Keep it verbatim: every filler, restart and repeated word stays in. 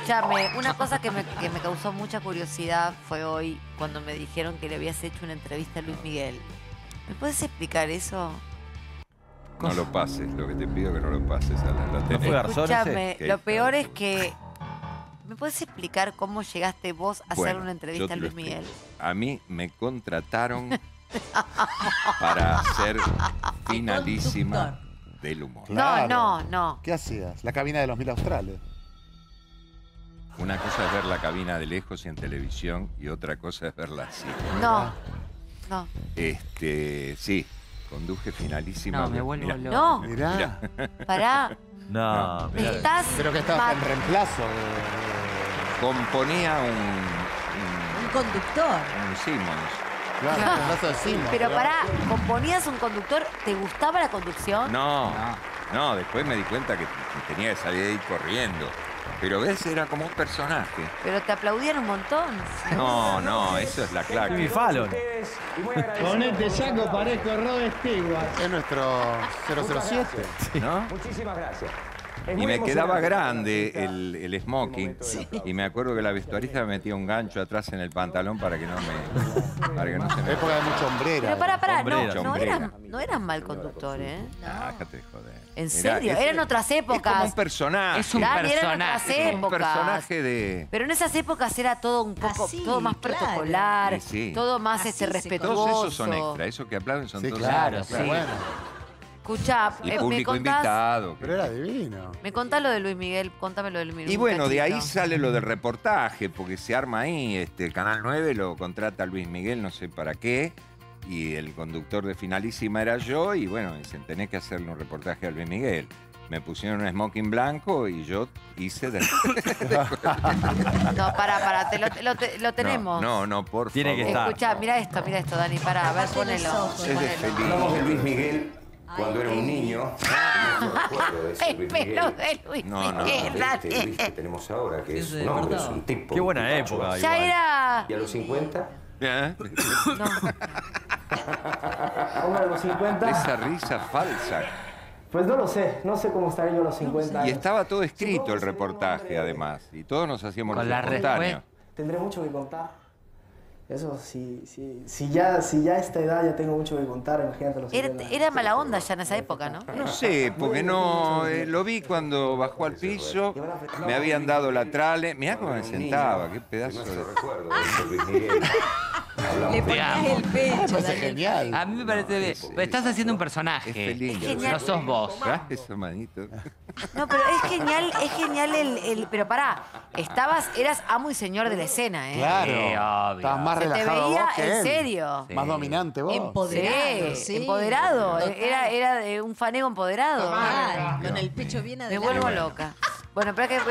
Escuchame, una cosa que me, que me causó mucha curiosidad fue hoy cuando me dijeron que le habías hecho una entrevista a Luis Miguel. ¿Me puedes explicar eso? No lo pases, lo que te pido es que no lo pases. Alan, lo ¿No tenés. fue Garzón ese? Escuchame, Qué lo hija peor de- es que... ¿Me puedes explicar cómo llegaste vos a hacer Bueno, una yo entrevista te a lo Luis explico. Miguel? A mí me contrataron para ser finalísima del humor. Claro. No, no, no. ¿Qué hacías? La cabina de los mil australes. Una cosa es ver la cabina de lejos y en televisión y otra cosa es verla así. No, no. Este, sí, conduje finalísima. No, me vuelvo Mirá, loco. No, Mirá. pará. No, Me mirá. estás... Pero que estabas ma- en reemplazo de... Componía un, Un conductor. un, un Simmons. Claro, en reemplazo de Simon. Pero claro. pará, ¿componías un conductor? ¿Te gustaba la conducción? No, no, después me di cuenta que tenía que salir de ahí corriendo. Pero ves, era como un personaje. Pero te aplaudían un montón. No, no, eso es la Jimmy clave. Fallon. Con este saco parezco Rod Stewart. Es nuestro cero cero siete. ¿No? Muchísimas gracias. Y me quedaba grande el, el smoking. Y me acuerdo que la vestuarista me metía un gancho atrás en el pantalón para que no me. Para que no se me. Época de mucha hombrera. Pero pará, pará, no, Hombrera, no, hombrera. eran, no eran mal conductor, ¿eh? Ah, déjate de joder. ¿En Era- serio? es- Eran otras Es como épocas. un personaje. Es un Dani, eran personaje. otras Es un épocas. personaje de. Pero en esas épocas era todo un poco, Así, todo más claro. protocolar, Sí, sí. todo más Así este se respetuoso. Todos esos son extra. Esos que aplauden son Sí, todos claro. extra. Pero sí. bueno. Escuchá, Y eh, me público contás, invitado. Pero era divino. me contás lo de Luis Miguel, contame lo de Luis Miguel. Y un bueno, de ahí cachito. sale lo del reportaje, porque se arma ahí, este, Canal nueve lo contrata a Luis Miguel, no sé para qué, y el conductor de Finalísima era yo, y bueno, dicen, tenés que hacerle un reportaje a Luis Miguel. Me pusieron un smoking blanco y yo hice de... No, pará, pará, te lo, te lo- te- lo tenemos. No, no, no, por Tiene que favor. estar. Escuchá, mira esto, mira esto, Dani, pará, a ver, Tapate los ponelo. ojos. Es de ponelo. feliz. Hablamos de Luis Miguel cuando era un niño. No recuerdo de ese El Luis pelo Miguel. de Luis No, no, Miguel, De este Dani. Luis que tenemos ahora, que es Eso un es hombre, es verdad. un tipo. Qué un buena tipazo. época. Ya igual. era... Y a los cincuenta, ¿Eh? No. Hombre, a los cincuenta. Esa risa falsa. Pues no lo sé, no sé cómo estaré yo a los cincuenta Y años. estaba todo escrito el reportaje, además. Y todos nos hacíamos Con los la espontáneos. respuesta. Tendré mucho que contar. Eso, si, si, si, ya, si ya a esta edad ya tengo mucho que contar, imagínate a los Era, cincuenta. era mala onda ya en esa época, ¿no? No sé, porque no eh, lo vi cuando bajó al piso, me habían dado la trale. Mirá cómo me sentaba, qué pedazo nuestro de. recuerdo de ese Luis Miguel. Hablamos Le de ponías amo. el pecho, Me parece Daniel. genial. A mí me parece bien. Pero estás haciendo un Es personaje. feliz. Es genial. No sos vos. Eso, manito. No, pero es genial, es genial el, el... Pero pará, estabas, eras amo y señor de la escena, ¿eh? Claro. Sí, obvio. Estabas más Se te relajado veía vos que en él. serio. Más dominante vos. Empoderado, Sí, sí. empoderado. Total. Era, era de un fanego empoderado. Total, con el pecho bien Me adelante. vuelvo loca. Bueno, pero es que